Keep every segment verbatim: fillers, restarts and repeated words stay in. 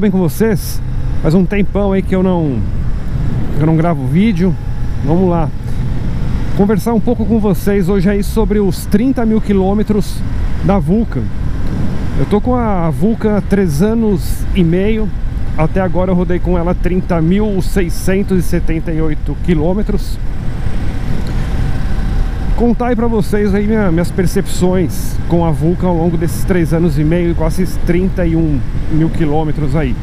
bem com vocês? Faz um tempão aí que eu não eu não gravo vídeo. Vamos lá conversar um pouco com vocês hoje aí sobre os trinta mil quilômetros da Vulcan. Eu tô com a Vulcan há três anos e meio. Até agora eu rodei com ela trinta mil seiscentos e setenta e oito quilômetros. Contar aí pra vocês aí minha, minhas percepções com a Vulcan ao longo desses três anos e meio, com esses trinta e um mil quilômetros aí.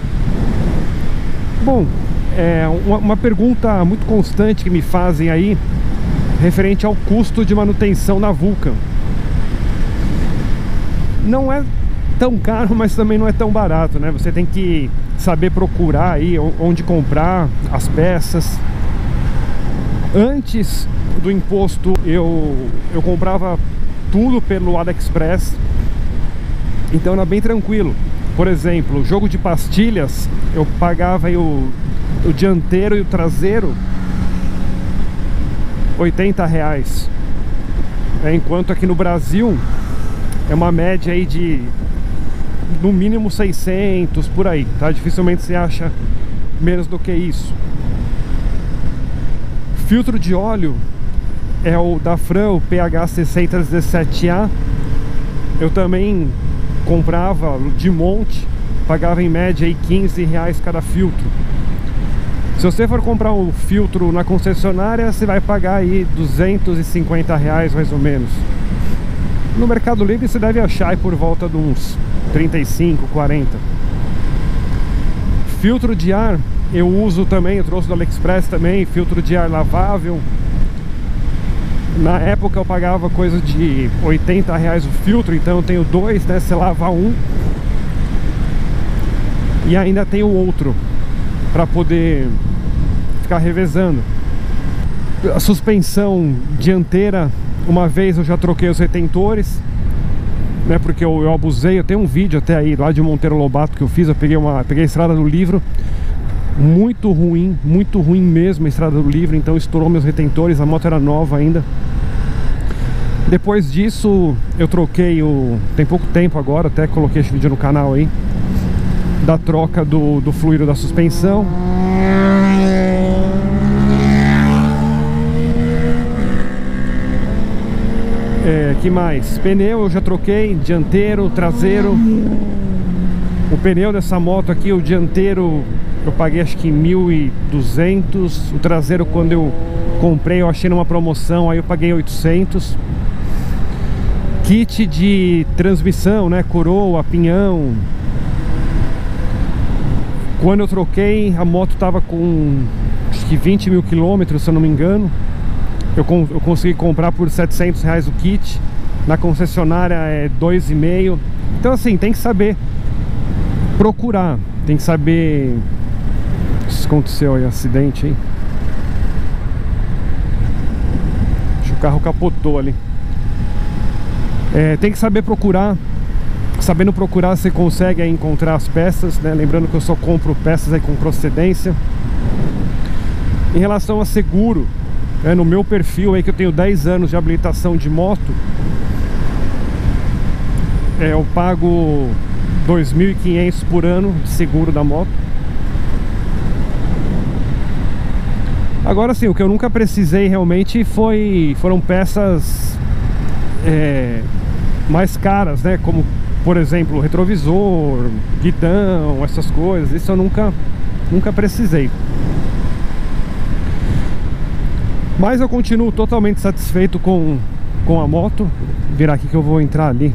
Bom, é uma, uma pergunta muito constante que me fazem aí referente ao custo de manutenção da Vulcan. Não é tão caro, mas também não é tão barato, né? Você tem que saber procurar aí onde comprar as peças. Antes do imposto eu, eu comprava tudo pelo AliExpress, então era bem tranquilo. Por exemplo, jogo de pastilhas, eu pagava aí o, o dianteiro e o traseiro oitenta reais, é, enquanto aqui no Brasil é uma média aí de no mínimo seiscentos por aí, tá? Dificilmente você acha menos do que isso. Filtro de óleo é o da Fran, o P H seiscentos e dezessete A. Eu também comprava de monte, pagava em média aí quinze reais cada filtro. Se você for comprar um filtro na concessionária, você vai pagar aí duzentos e cinquenta reais mais ou menos. No Mercado Livre você deve achar aí por volta de uns trinta e cinco, quarenta. Filtro de ar eu uso também, eu trouxe do AliExpress também, filtro de ar lavável. Na época eu pagava coisa de oitenta reais o filtro, então eu tenho dois, né? Você lava um e ainda tem o outro para poder ficar revezando. A suspensão dianteira, uma vez eu já troquei os retentores, né? Porque eu, eu abusei. Eu tenho um vídeo até aí lá de Monteiro Lobato que eu fiz. Eu peguei, uma, peguei a estrada do Livro. Muito ruim, muito ruim mesmo a estrada do Livro, então estourou meus retentores, a moto era nova ainda. Depois disso eu troquei o... tem pouco tempo agora, até coloquei esse vídeo no canal aí, da troca do, do fluido da suspensão. É, que mais? Pneu eu já troquei, dianteiro, traseiro. O pneu dessa moto aqui, o dianteiro eu paguei acho que mil e duzentos. O traseiro, quando eu comprei, eu achei numa promoção, aí eu paguei oitocentos. Kit de transmissão, né? Coroa, pinhão. Quando eu troquei, a moto tava com acho que vinte mil quilômetros, se eu não me engano. Eu, eu consegui comprar por setecentos reais o kit. Na concessionária é dois e meio. Então assim, tem que saber procurar, tem que saber. Se aconteceu aí, acidente aí. Acho que o carro capotou ali. É, tem que saber procurar. Sabendo procurar, você consegue aí encontrar as peças, né? Lembrando que eu só compro peças aí com procedência. Em relação a seguro, né? No meu perfil aí, que eu tenho dez anos de habilitação de moto, é, eu pago dois mil e quinhentos por ano de seguro da moto. Agora sim, o que eu nunca precisei realmente foi, foram peças é, mais caras, né? Como, por exemplo, retrovisor, guidão, essas coisas. Isso eu nunca, nunca precisei. Mas eu continuo totalmente satisfeito com, com a moto. Vou virar aqui que eu vou entrar ali.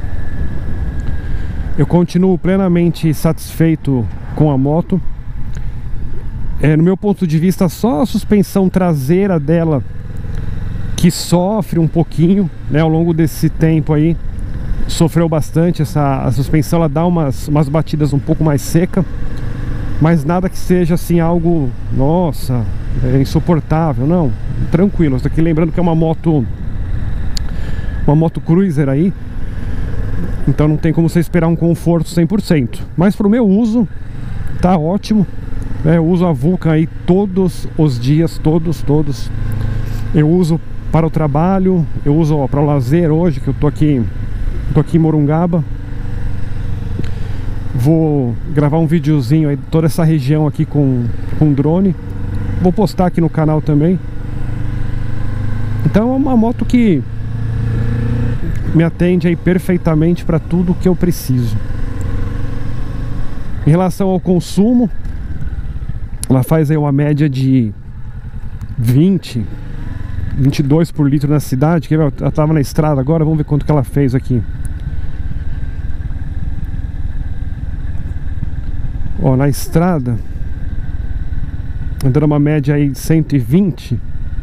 Eu continuo plenamente satisfeito com a moto. É, no meu ponto de vista, só a suspensão traseira dela que sofre um pouquinho, né? Ao longo desse tempo aí, sofreu bastante. Essa, a suspensão ela dá umas, umas batidas um pouco mais seca, mas nada que seja assim algo, nossa, é insuportável, não, tranquilo. Estou aqui lembrando que é uma moto, uma moto cruiser aí, então não tem como você esperar um conforto cem por cento. Mas para o meu uso, tá ótimo. Eu uso a Vulcan aí todos os dias, todos, todos. Eu uso para o trabalho, eu uso para o lazer hoje, que eu tô aqui, tô aqui em Morungaba. Vou gravar um videozinho aí de toda essa região aqui com, com drone. Vou postar aqui no canal também. Então é uma moto que me atende aí perfeitamente para tudo que eu preciso. Em relação ao consumo, ela faz aí uma média de vinte, vinte e dois por litro na cidade. Ela estava na estrada agora, vamos ver quanto que ela fez aqui. Ó, na estrada, andando uma média aí de cento e vinte,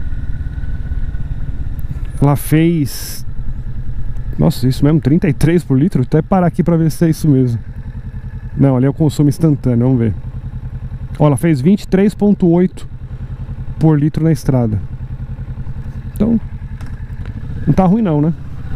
ela fez... Nossa, isso mesmo, trinta e três por litro? Vou até parar aqui pra ver se é isso mesmo. Não, ali é o consumo instantâneo, vamos ver. Ó, ela fez vinte e três vírgula oito por litro na estrada. Então, não tá ruim não, né?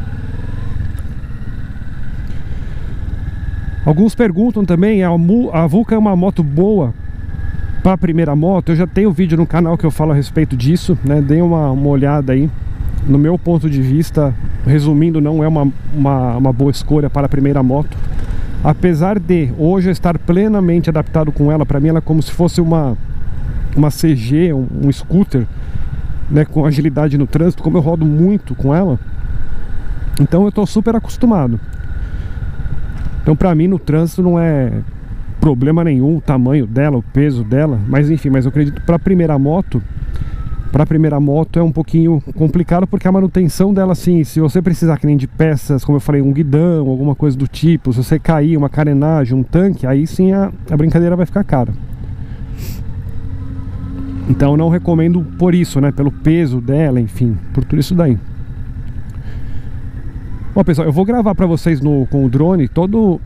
Alguns perguntam também, a Vulcan é uma moto boa para a primeira moto? Eu já tenho vídeo no canal que eu falo a respeito disso, né? Dê uma, uma olhada aí. No meu ponto de vista, resumindo, não é uma, uma, uma boa escolha para a primeira moto. Apesar de hoje eu estar plenamente adaptado com ela, para mim ela é como se fosse uma, uma C G, um, um scooter, né, com agilidade no trânsito, como eu rodo muito com ela. Então eu estou super acostumado. Então pra mim no trânsito não é problema nenhum o tamanho dela, o peso dela. Mas enfim, mas eu acredito que para a primeira moto, para a primeira moto é um pouquinho complicado, porque a manutenção dela, assim, se você precisar que nem de peças, como eu falei, um guidão, alguma coisa do tipo, se você cair, uma carenagem, um tanque, aí sim a, a brincadeira vai ficar cara. Então eu não recomendo por isso, né, pelo peso dela, enfim, por tudo isso daí. Bom, pessoal, eu vou gravar pra vocês no, com o drone todo,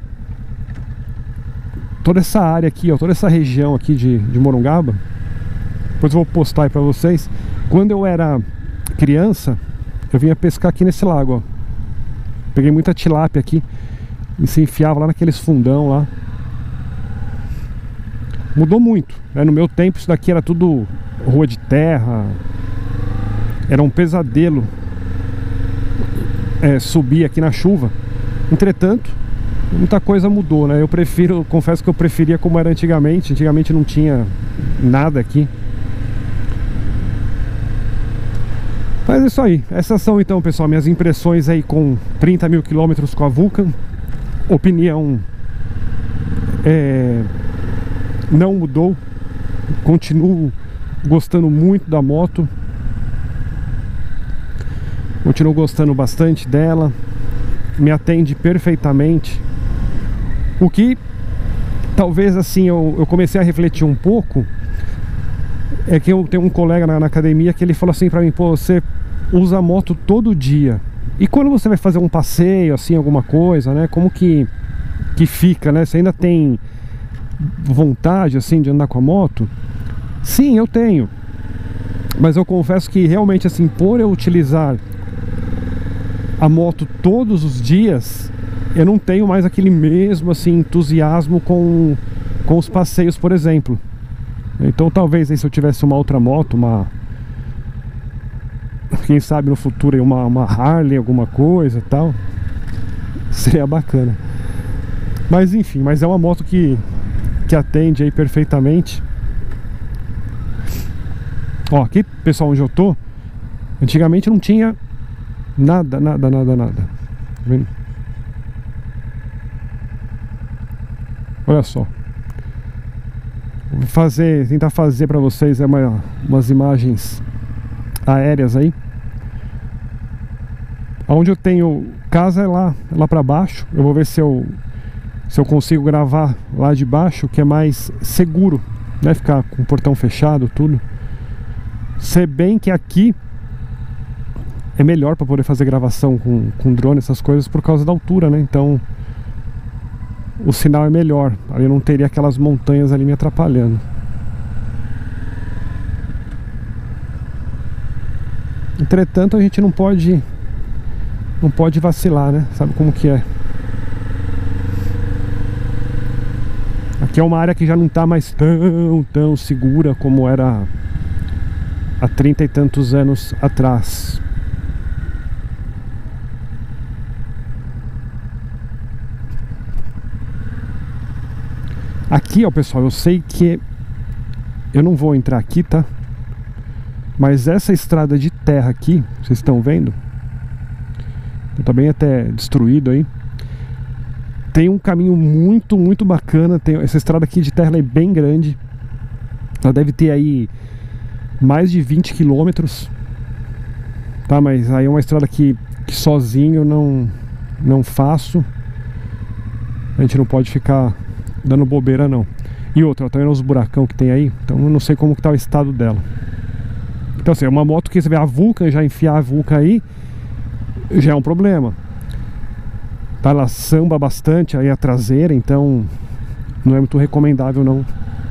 toda essa área aqui, ó, toda essa região aqui de, de Morungaba. Depois eu vou postar aí pra vocês. Quando eu era criança, eu vinha pescar aqui nesse lago, ó. Peguei muita tilápia aqui e se enfiava lá naqueles fundão lá. Mudou muito, né? No meu tempo isso daqui era tudo rua de terra. Era um pesadelo é, subir aqui na chuva. Entretanto, muita coisa mudou, né? Eu prefiro, confesso que eu preferia como era antigamente. Antigamente não tinha nada aqui. Mas é isso aí. Essas são então, pessoal, minhas impressões aí com trinta mil quilômetros com a Vulcan. Opinião é, não mudou. Continuo gostando muito da moto. Continuo gostando bastante dela. Me atende perfeitamente. O que talvez assim eu, eu comecei a refletir um pouco é que eu tenho um colega na, na academia que ele falou assim pra mim: pô, você usa a moto todo dia, e quando você vai fazer um passeio, assim, alguma coisa, né, como que, que fica, né? Você ainda tem vontade, assim, de andar com a moto? Sim, eu tenho. Mas eu confesso que realmente, assim, por eu utilizar a moto todos os dias, eu não tenho mais aquele mesmo, assim, entusiasmo com, com os passeios, por exemplo. Então talvez aí, se eu tivesse uma outra moto, uma, quem sabe no futuro uma, uma Harley, alguma coisa e tal, seria bacana. Mas enfim, mas é uma moto que, que atende aí perfeitamente. Ó, aqui, pessoal, onde eu tô, antigamente não tinha nada, nada, nada, nada. Tá vendo? Olha só. Vou fazer, tentar fazer para vocês é uma, umas imagens aéreas aí. Onde eu tenho casa é lá, é lá para baixo. Eu vou ver se eu se eu consigo gravar lá de baixo, que é mais seguro, né? Ficar com o portão fechado, tudo. Se bem que aqui é melhor para poder fazer gravação com, com drone, essas coisas, por causa da altura, né? Então o sinal é melhor. Aí eu não teria aquelas montanhas ali me atrapalhando. Entretanto, a gente não pode não pode vacilar, né? Sabe como que é? Aqui é uma área que já não está mais tão, tão segura como era há trinta e tantos anos atrás. Aqui, ó, pessoal, eu sei que eu não vou entrar aqui, tá? Mas essa estrada de terra aqui, vocês estão vendo? Tá bem até destruído aí. Tem um caminho muito, muito bacana. Tem essa estrada aqui de terra, ela é bem grande. Ela deve ter aí mais de vinte quilômetros. Tá, mas aí é uma estrada que, que sozinho eu não, não faço. A gente não pode ficar dando bobeira, não. E outra, tá vendo os buracão que tem aí? Então eu não sei como que tá o estado dela. Então assim, é uma moto que você vê a Vulcan, já enfiar a Vulcan aí já é um problema. Tá, ela samba bastante aí a traseira, então não é muito recomendável não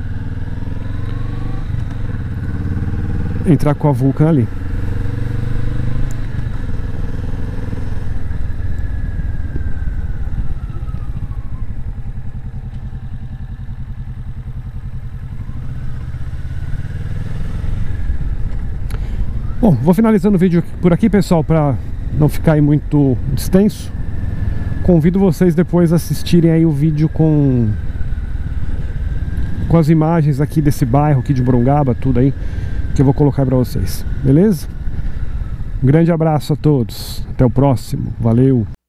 entrar com a Vulcan ali. Bom, vou finalizando o vídeo por aqui, pessoal, para não ficar aí muito extenso. Convido vocês depois a assistirem aí o vídeo com com as imagens aqui desse bairro aqui de Morungaba, tudo aí, que eu vou colocar para vocês, beleza? Um grande abraço a todos, até o próximo, valeu!